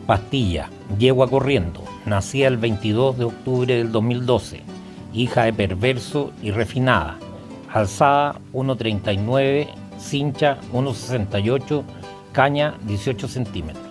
Pastilla, yegua corriendo, nacida el 22 de octubre del 2012, hija de Perverso y Refinada, alzada 1,39, cincha 1,68, caña 18 centímetros.